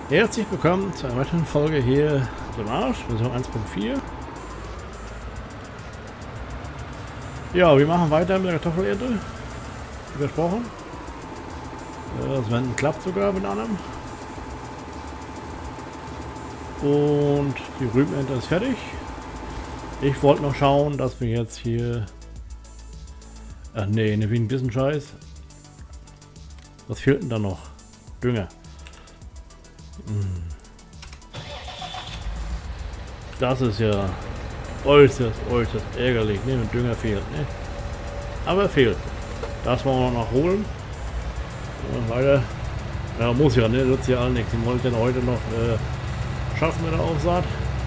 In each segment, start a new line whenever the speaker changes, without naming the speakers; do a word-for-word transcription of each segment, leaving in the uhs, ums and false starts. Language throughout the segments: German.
Herzlich willkommen zu einer weiteren Folge hier zum Arsch, Version eins Punkt vier. Ja, wir machen weiter mit der Kartoffelernte, wie versprochen. Das Wenden klappt sogar mit anderem. Und die Rübenernte ist fertig. Ich wollte noch schauen, dass wir jetzt hier... Ach nee, ne, wie ein bisschen Scheiß. Was fehlt denn da noch? Dünger. Hm. Das ist ja äußerst, äußerst ärgerlich, ne, wenn Dünger fehlt, ne? Aber er fehlt. Das wollen wir noch holen. Ja, leider. Ja, muss ja, ne? Nutzt ja all nichts. Die wollen denn heute noch äh, schaffen mit der Aufsaat.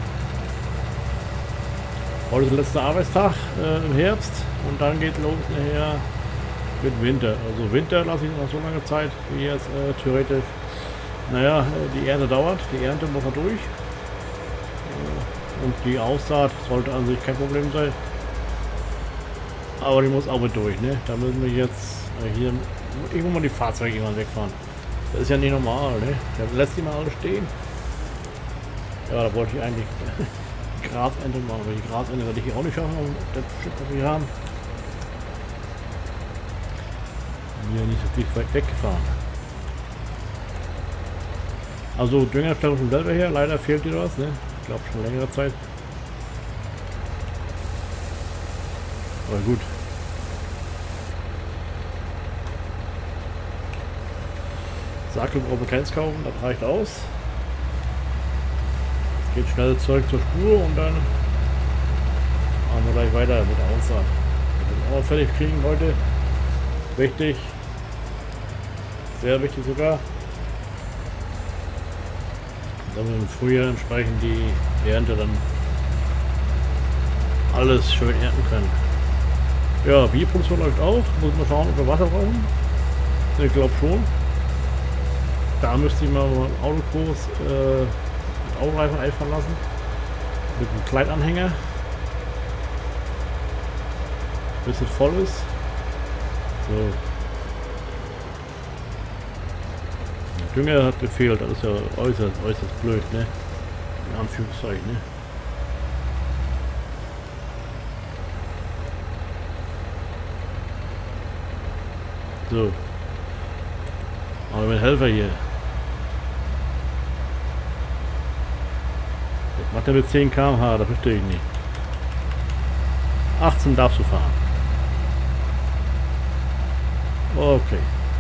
Heute ist der letzte Arbeitstag äh, im Herbst und dann geht los nachher mit Winter. Also Winter lasse ich noch so lange Zeit, wie jetzt äh, theoretisch. Naja, die Ernte dauert, die Ernte muss er durch. Und die Aussaat sollte an sich kein Problem sein. Aber die muss auch mit durch, ne? Da müssen wir jetzt äh, hier irgendwo mal die Fahrzeuge irgendwann wegfahren. Das ist ja nicht normal, ne? Der lässt die mal alle stehen. Ja, da wollte ich eigentlich die Grasente machen, aber die Grasente werde ich hier auch nicht schaffen, um das Stück, was wir haben. Hier nicht so viel weit weggefahren. Also Dünger stellt schon selber her, leider fehlt dir was, ne? Ich glaube schon längere Zeit. Aber gut. Sackel brauchen wir keins kaufen, das reicht aus. Jetzt geht schnell zurück zur Spur und dann machen wir gleich weiter mit der Aussaat. Wir auch fertig kriegen heute. Wichtig. Sehr wichtig sogar. Damit wir im Frühjahr entsprechend die Ernte dann alles schön ernten können. Ja, Bierproduktion läuft auch. Muss man schauen, ob wir Wasser brauchen. Ich glaube schon. Da müsste ich mal einen Autokurs äh, mit Autoreifen einfahren lassen. Mit einem Kleidanhänger. Bis es voll ist. So. Dünger hat gefehlt, das ist ja äußerst, äußerst blöd, ne? In Anführungszeichen, ne? So. Aber mit Helfer hier. Was macht er mit zehn Kilometer pro Stunde? Das verstehe ich nicht. achtzehn darfst du fahren. Okay.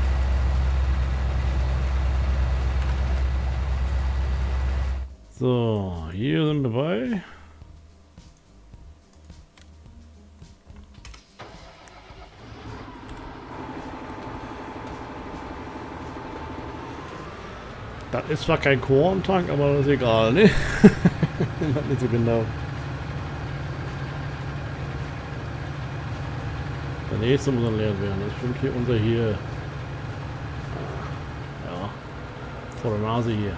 So, hier sind wir bei. Das ist zwar kein Korntank, aber das ist egal, ne? Nicht so genau. Der nächste muss dann leer werden. Das stimmt hier unser hier. Ja, vor der Nase hier.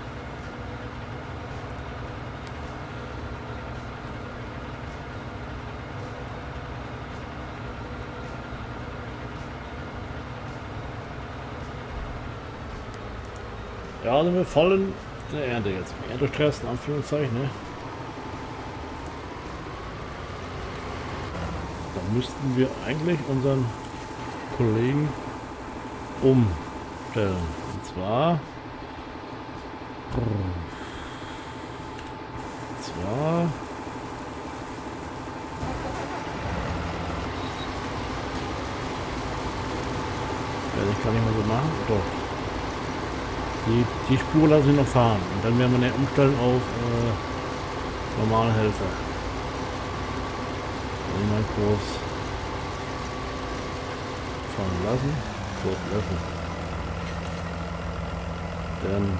Ja, sind wir voll in der Ernte jetzt. Erntestress, in Anführungszeichen, ne? Da müssten wir eigentlich unseren Kollegen umstellen. Und zwar... Und zwar... Ja, das kann ich mal so machen. Doch. Die, die Spur lasse ich noch fahren und dann werden wir eine umstellen auf äh, normale Helfer. Also meinen Kurs fahren lassen, Kurs löschen. Dann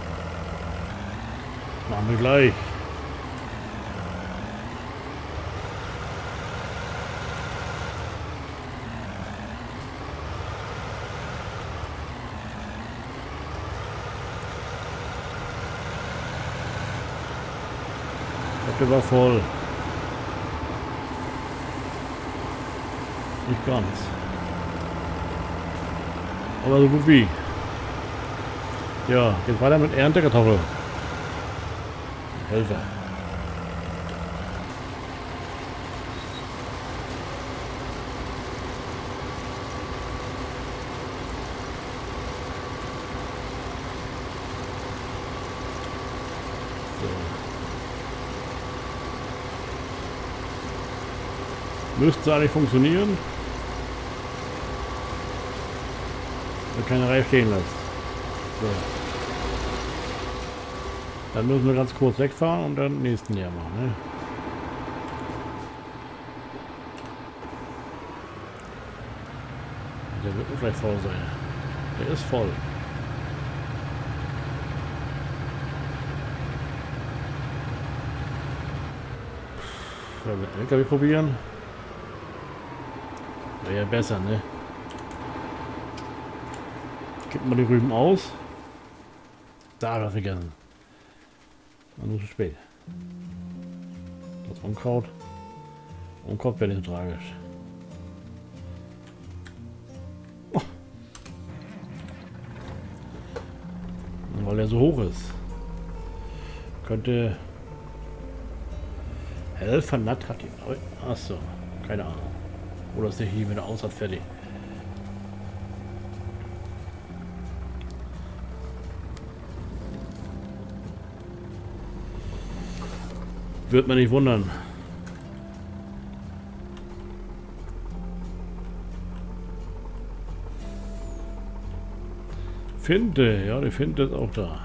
machen wir gleich. Der war voll. Nicht ganz. Aber so gut wie. Ja, geht weiter mit Erntekartoffel. Helfer. Müsste eigentlich funktionieren. Wenn keine Reihe stehen lässt. So. Dann müssen wir ganz kurz wegfahren und dann den nächsten Jahr machen. Ne? Der wird gleich voll sein. Der ist voll. Pff, mit L K W probieren. Wäre ja besser, ne? Kippen wir die Rüben aus. Da hat er vergessen. War nur zu spät. Das Unkraut. Unkraut wäre nicht so tragisch. Oh. Weil er so hoch ist. Könnte Helfernat hat die. Achso, keine Ahnung. Oder ist der hier wieder aus hat fertig. Wird man nicht wundern. Finte, ja, die Finte ist auch da.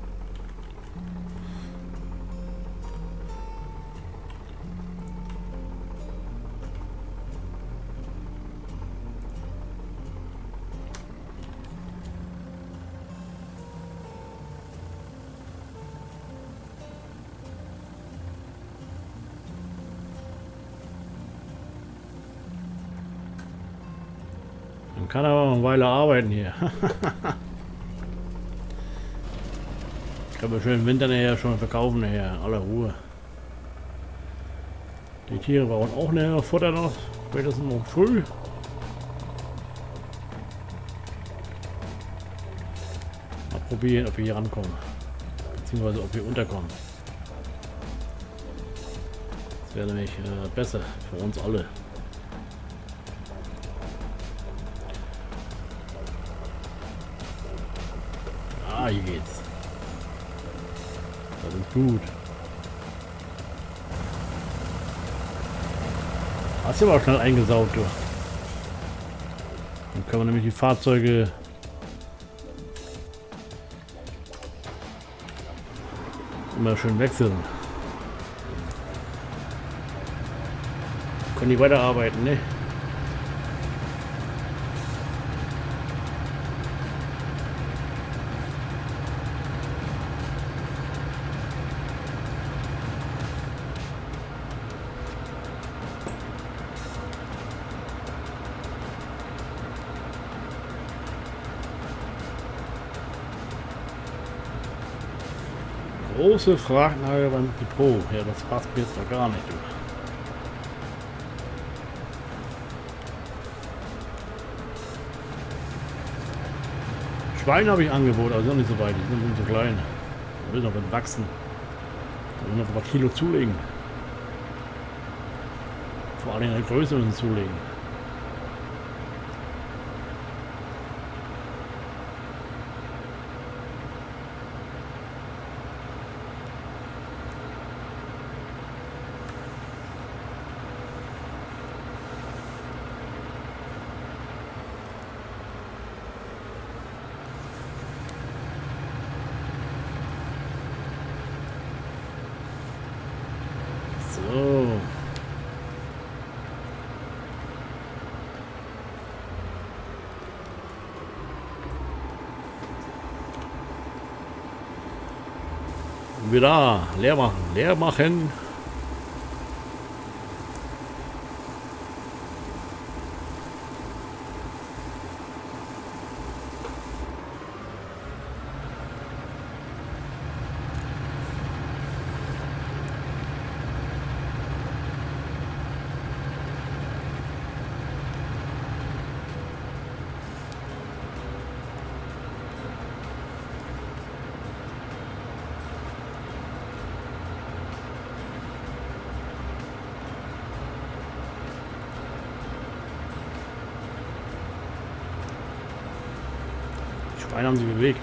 Man kann aber noch eine Weile arbeiten hier. Kann man schön im Winter nachher schon verkaufen nachher, aller Ruhe. Die Tiere brauchen auch nachher Futter noch, spätestens noch früh. Mal probieren, ob wir hier rankommen. Beziehungsweise ob wir unterkommen. Das wäre nämlich äh, besser für uns alle. Ah, hier geht's. Das ist gut. Hast du aber auch schnell eingesaugt, du. Dann können wir nämlich die Fahrzeuge immer schön wechseln. Können die weiterarbeiten, ne? Große Fragenlage beim Depot. Ja, das passt mir jetzt doch gar nicht. Du. Schweine habe ich Angebot, aber sind noch nicht so weit. Die sind so klein. Die will noch wachsen. Die will noch ein paar Kilo zulegen. Vor allem in der Größe müssen zulegen. So. Wieder leer machen, leer machen. Schweine haben sich bewegt.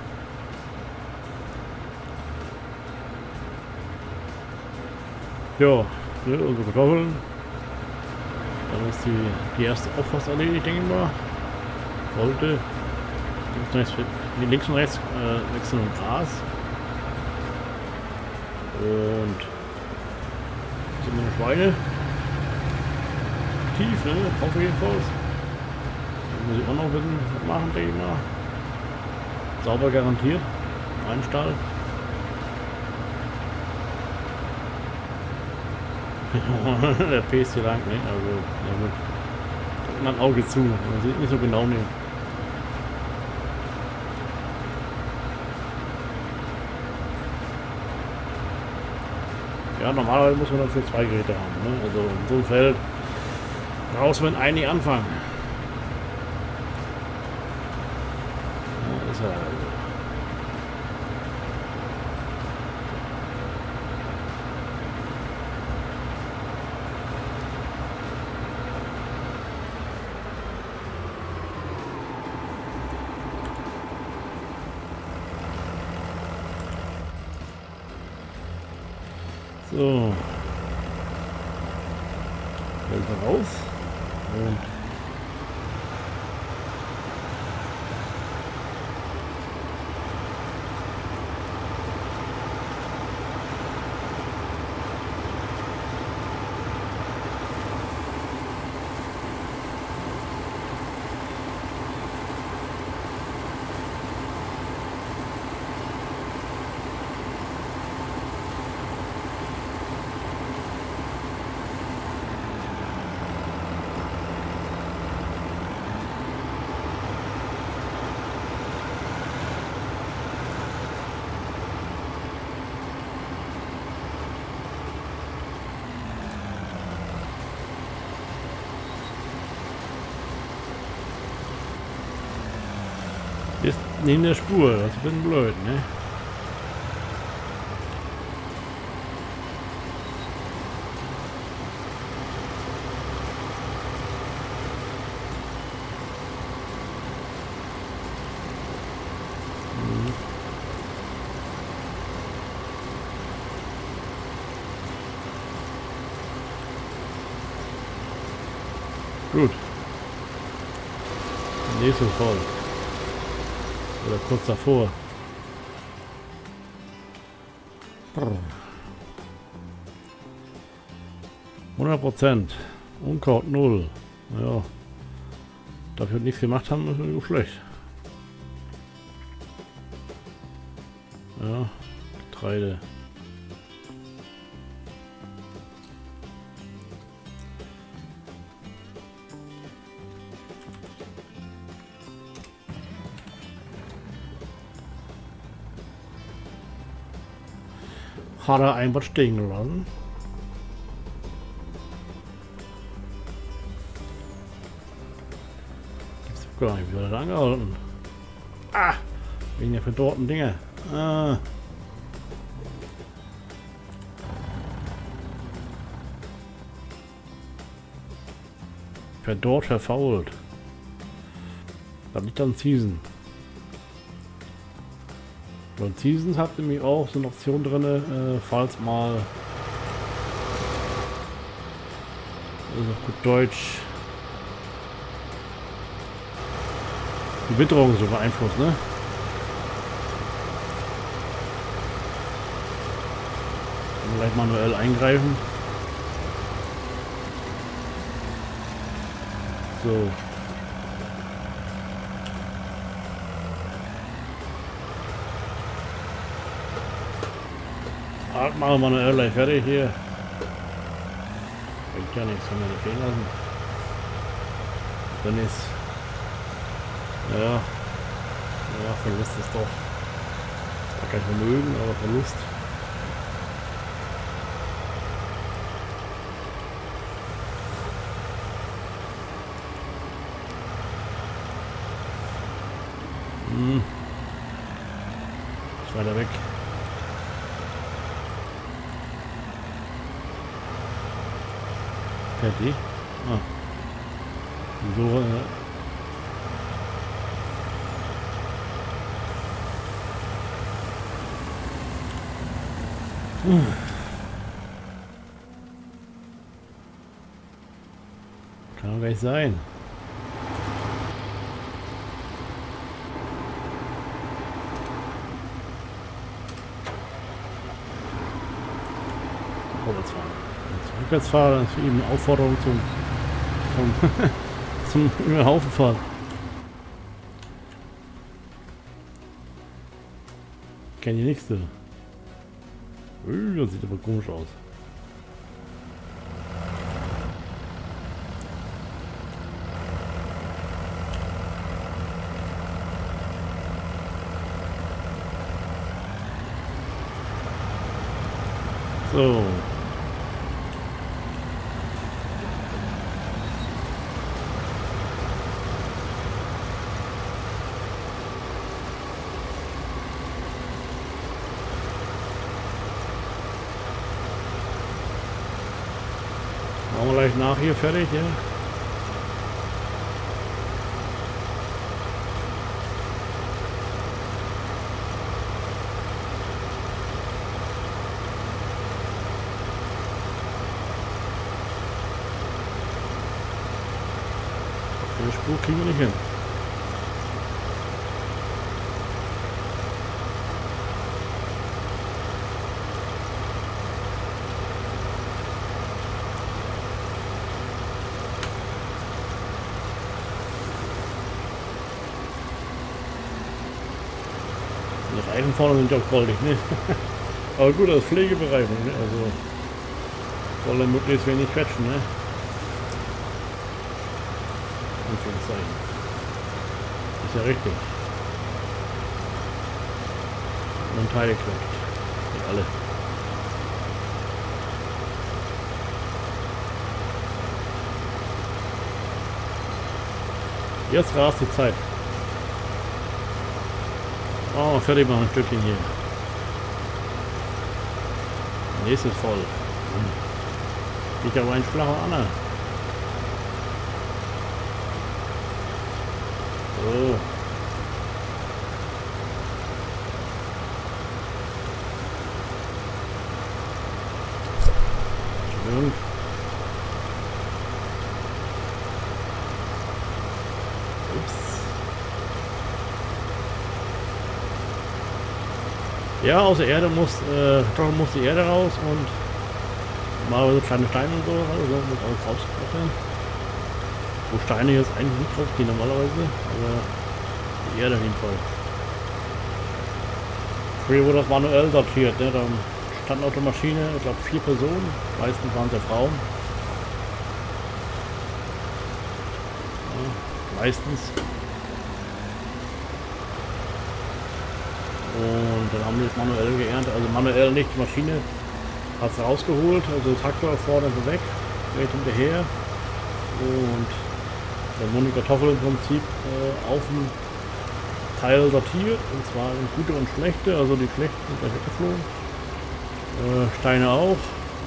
Ja, ne, unsere Kartoffeln. Dann ist die, die erste auch fast erledigt, denke ich mal. Sollte. Links und rechts, links und rechts äh, wechseln und Gras. Und sind meine Schweine. Tief, ne? Hoffe jedenfalls. Da muss ich auch noch ein bisschen machen, denke ich mal. Sauber garantiert. Ein Stall. Der Päst hier lang, ne? Also, ja gut. Drückt man ein Auge zu. Man sieht nicht so genau nehmen. Ja, normalerweise muss man dafür zwei Geräte haben, ne? Also in so einem Feld raus, wenn einige anfangen. Ja, ist ja also. So. Fällt raus. Und ist neben der Spur, das ist ein bisschen blöd, ne? Mhm. Gut. Nächste voll. Oder kurz davor. hundert Prozent. Unkraut null. Ja. Dafür nichts gemacht haben, ist nicht so schlecht. Ja. Getreide. Hat er einfach stehen gelassen. Gibt's doch gar nicht, wie hat er da angehalten? Ah! Wegen der verdorrten Dinge. Ah. Verdorrt, verfault. Da liegt dann Season. Und Seasons hat nämlich auch so eine Option drin, äh, falls mal, also auf gut Deutsch, die Witterung so beeinflusst, ne? Dann gleich manuell eingreifen. So. Art machen wir manuell gleich fertig hier. Bringt ja nichts, wenn wir das stehen lassen. Dann ist. Ja. Ja, Verlust ist doch. Zwar kein Vermögen, aber Verlust. Hm. Ist weiter weg. Fertig. Ah. So, äh Hm. Kann doch gar nicht sein. Vorwärts fahren. Wenn ich rückwärts fahre, dann ist für ihn eine Aufforderung zum, zum, zum über den Haufen fahren. Kenn die nächste. Uh, das sieht aber komisch aus. So. Machen wir gleich nach hier fertig, ja? Den Spur kriegen wir nicht hin. Die Reifen vorne sind ja auch goldig, ne? Aber gut, das ist Pflegebereifung, ne? Also soll er möglichst wenig quetschen, ne? Anführungszeichen. Ist ja richtig. Und Teile quetscht. Nicht alle. Jetzt rast die Zeit. Oh, fertig machen, ein Stückchen hier. Nächstes voll. Hm. Geht aber ein flacher Anna. So. Entschuldigung. Ups. Ja, aus der Erde muss, äh, doch muss die Erde raus und normalerweise kleine Steine und so, also muss alles rauskrochen. Wo Steine jetzt eigentlich nicht rausgehen normalerweise, aber die Erde auf jeden Fall. Früher wurde das manuell sortiert, ne? Da stand auf der Maschine, ich glaube vier Personen, meistens waren es ja Frauen. Ja, meistens. Und dann haben wir es manuell geerntet, also manuell nicht, die Maschine hat es rausgeholt, also der Traktor vorne so weg, geht hinterher und dann wurden die Kartoffeln im Prinzip äh, auf dem Teil sortiert, und zwar in gute und schlechte, also die schlechten sind gleich weggeflogen, äh, Steine auch.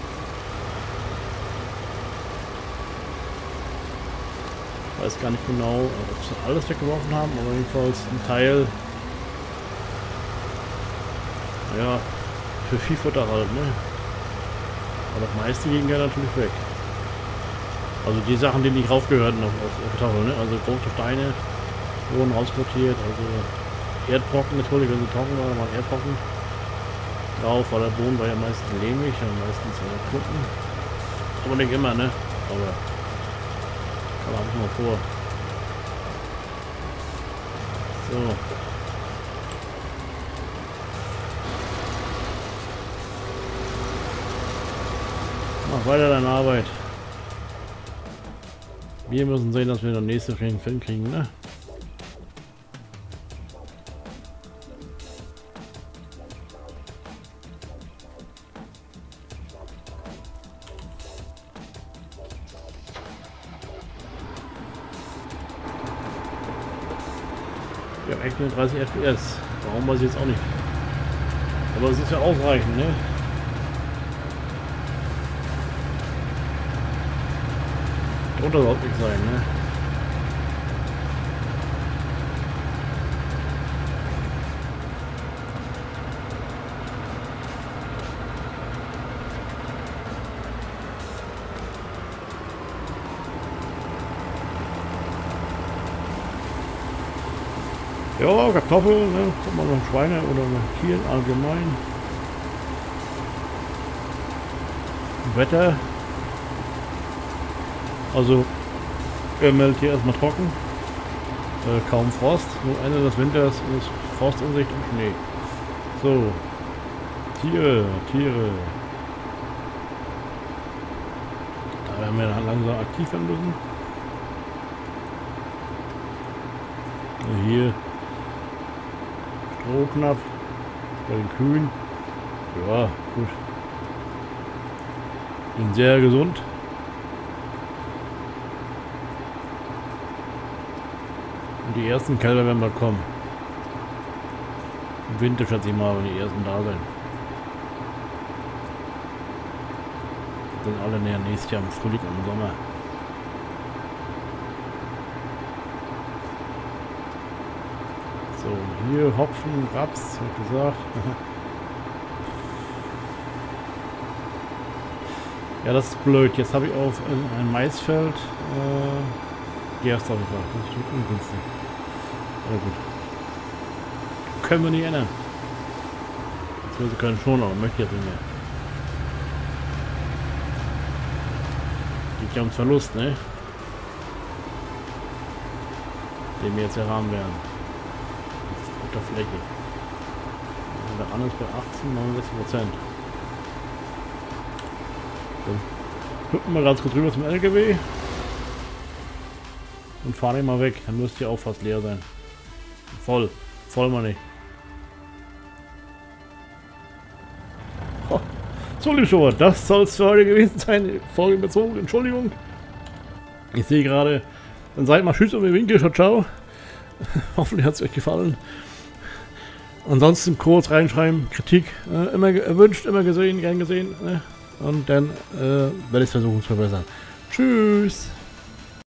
Ich weiß gar nicht genau, ob sie alles weggeworfen haben, aber jedenfalls ein Teil. Ja, für Viehfutter halt, ne? Aber das meiste ging ja natürlich weg. Also die Sachen, die nicht raufgehörten auf, auf, auf Kartoffeln, ne? Also große Steine wurden raussortiert, also Erdbrocken natürlich, wenn sie trocken waren, waren Erdbrocken drauf, weil der Boden war ja meistens lehmig und meistens äh, Klumpen. Aber nicht immer, ne? Aber kann man auch mal vor. So. Mach weiter deine Arbeit. Wir müssen sehen, dass wir den nächsten Film kriegen, ne? Wir haben echt nur dreißig F P S. Warum, weiß ich jetzt auch nicht. Aber es ist ja ausreichend, ne? Drunter soll nicht sein, ne? Ja, Kartoffeln, ne? Guck mal, noch Schweine oder Tieren allgemein. Wetter. Also, er meldet hier erstmal trocken. Äh, kaum Frost. Nur Ende des Winters ist Frost in Sicht und Schnee. So. Tiere, Tiere. Da werden wir dann langsam aktiv werden müssen. Und hier Strohknapp bei den Kühen. Ja, gut. Sind sehr gesund. Und die ersten Kälber werden mal kommen. Im Winter schätze ich mal, wenn die ersten da sind. Sind alle näher nächstes Jahr im Frühling und im Sommer. So, hier Hopfen, Raps, wie gesagt. Ja, das ist blöd. Jetzt habe ich auf ein, ein Maisfeld äh, Gerste habe ich gesagt. Das ist ungünstig. Aber gut. Können wir nicht ändern. Wir können schon, aber möchte ich jetzt nicht mehr. Geht ja ums Verlust, ne? Den wir jetzt errahmen werden. Auf der Fläche. Und der andere ist bei achtzehn, neunundsechzig Prozent. So. Hüpfen wir ganz kurz rüber zum L K W. Und fahren ihn mal weg. Dann müsste ja auch fast leer sein. Voll. Voll mal nicht. Oh. So, liebe Zuschauer, das soll es für heute gewesen sein. Folge bezogen. Entschuldigung. Ich sehe gerade. Dann seid mal tschüss und wir winken. Ciao, ciao. Hoffentlich hat es euch gefallen. Ansonsten kurz reinschreiben. Kritik. Äh, immer erwünscht, immer gesehen, gern gesehen. Ne? Und dann äh, werde ich es versuchen zu verbessern. Tschüss.